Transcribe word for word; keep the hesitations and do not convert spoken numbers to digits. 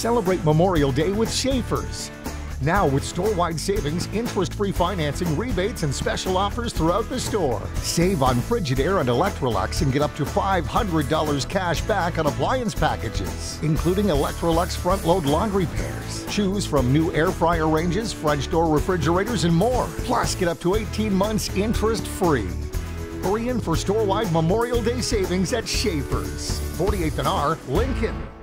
Celebrate Memorial Day with Schaefer's. Now with store-wide savings, interest-free financing, rebates, and special offers throughout the store. Save on Frigidaire and Electrolux and get up to five hundred dollars cash back on appliance packages, including Electrolux front-load laundry pairs. Choose from new air fryer ranges, French door refrigerators, and more. Plus, get up to eighteen months interest-free. Hurry in for store-wide Memorial Day savings at Schaefer's, forty-eighth and R, Lincoln.